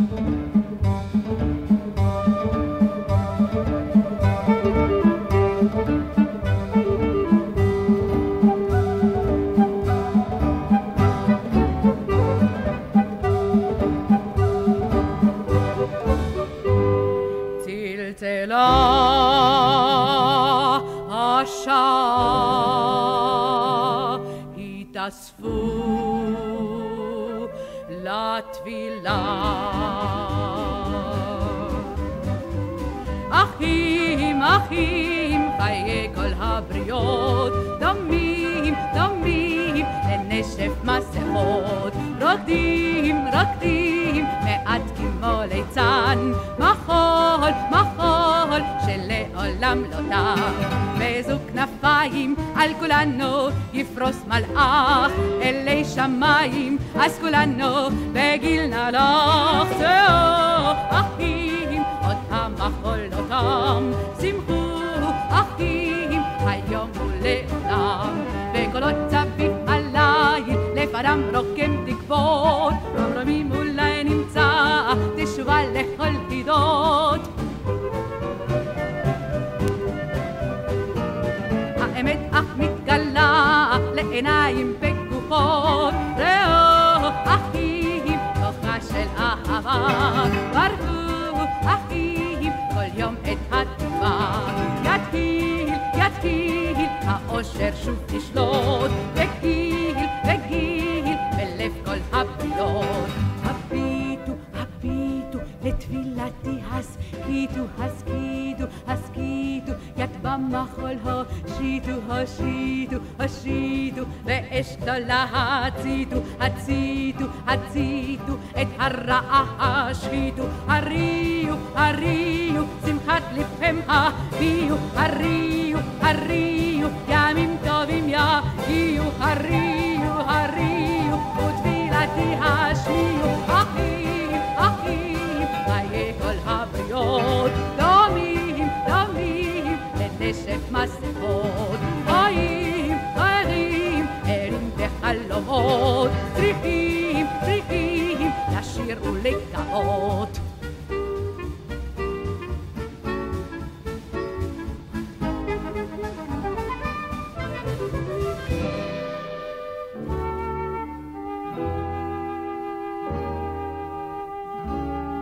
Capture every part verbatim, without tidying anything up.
השעה התאספו לתפילה. אחים, אחים, חיי כל הבריות, דמים, דמים, לנשף מסכות, רוקדים, רוקדים, מעט כמו ליצן, מחול, מחול, שלעולם לא תם. וזו כנפיים על כולנו יפרוס מלאך אלי שמיים, אז כולנו בגיל נלך. זהו אחים, עוד המחול לא תם, שמחו אחים, היום ולעולם. וקולות צביב הליל לפדם רוקם תקוות, ממרומים אולי נמצא תשובה לכל חידות. האמת אך מתגלה לעיניים בגופות, ראו אחים תוכה של אהבה, ברכו אחים כל יום את התקווה. יתחיל, יתחיל האושר שוב תשלוט, בגיל, בגיל בלב כל הבילות. הביטו, הביטו לתפילתי, הסכיתו, הסכיתו, הסכיתו, יד במחול הושיטו, הושיטו, הושיטו, ואש גדולה הציתו, הציתו, הציתו, את הרעה השחיתו. הריעו, הריעו, שמחת לבכם הביאו, הריעו, הריעו, ימים טובים יגיעו. הריעו, הריעו, ותפילתי השמיעו. אחים, אחים, חיי כל הבריות, דומים, דומים, לנשף מסכות. חיים, חיים, ערים וחלומות, צריכים, צריכים, לשיר ולגאות.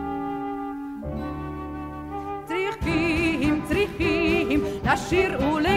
לשיר ול